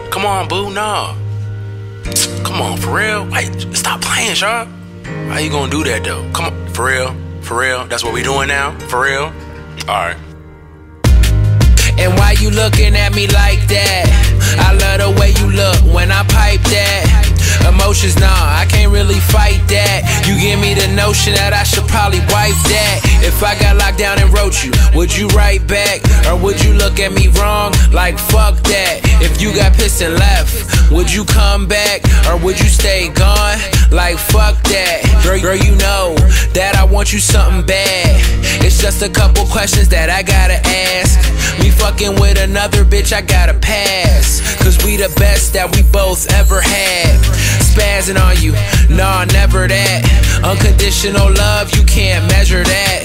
Come on, boo, nah. Come on, for real. Wait, stop playing, Shaw. How you gonna do that though? Come on, for real, for real. That's what we doing now, for real. All right. And why you looking at me like that? I love the way you look when I pipe that. Emotions, nah, I can't really fight that. You give me the notion that I should probably wipe that. If I got locked down and wrote you, would you write back? Or would you look at me wrong? Like fuck that. If you got pissed and left, would you come back? Or would you stay gone? Like fuck that. Girl, you know that I want you something bad. It's just a couple questions that I gotta ask. Me fucking with another bitch, I gotta pass. Cause we the best that we both ever had. Spazzing on you, nah, never that. Unconditional love, you can't measure that.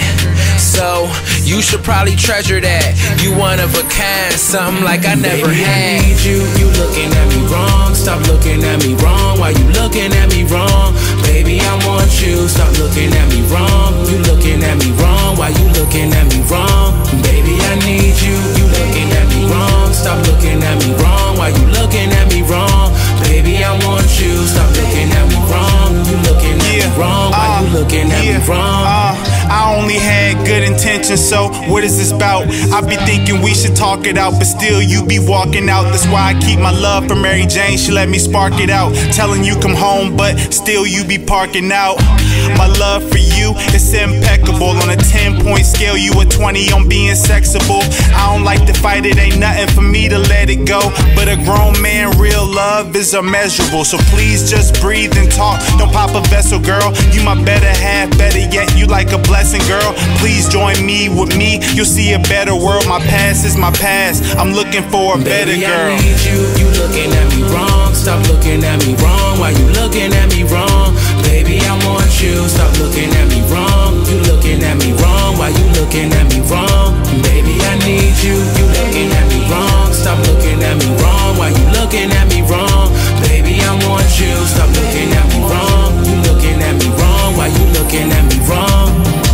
So, you should probably treasure that. You one of a kind, something like I never had. I need you, you looking at me wrong. Stop looking at me wrong, why you looking at me wrong? Baby, I want you, stop looking at me wrong. You looking at me wrong, why you looking at me wrong? Baby, I need you, you looking at me wrong. Stop looking at me wrong, why you looking at me wrong? Baby, I want you, stop looking at me wrong. You looking at me wrong, why you looking at me wrong? I only had good intentions, so what is this about? I be thinking we should talk it out, but still you be walking out. That's why I keep my love for Mary Jane, she let me spark it out. Telling you come home, but still you be parking out. My love for you is impeccable. On a 10-point scale, you a 20 on being sexable. I don't like to fight, it ain't nothing for me to let it go. But a grown man, real love is immeasurable. So please just breathe and talk, don't pop a vessel, girl. You my better half, better yet, you like a blessing, girl. Please join me with me, you'll see a better world. My past is my past, I'm looking for a better girl. I need you, you looking at me wrong. Stop looking at me wrong, why you looking at me wrong? Baby, I want you, stop looking at me wrong. You looking at me wrong, why you looking at me wrong? Baby, I need you, you looking at me wrong. Stop looking at me wrong, why you looking at me wrong? Baby, I want you, stop looking at me wrong. You looking at me wrong, why you looking at me wrong?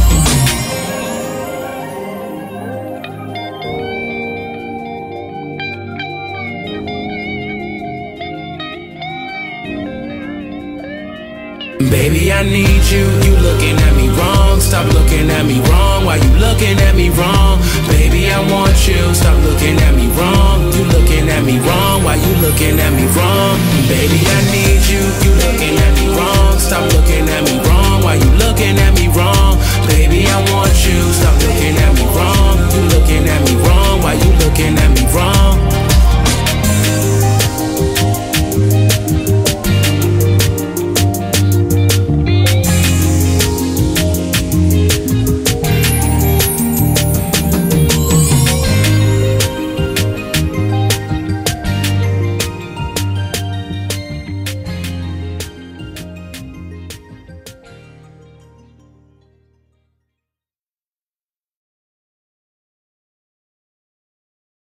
Baby, I need you, you looking at me wrong. Stop looking at me wrong, why you looking at me wrong? Baby, I want you, stop looking at me wrong. You looking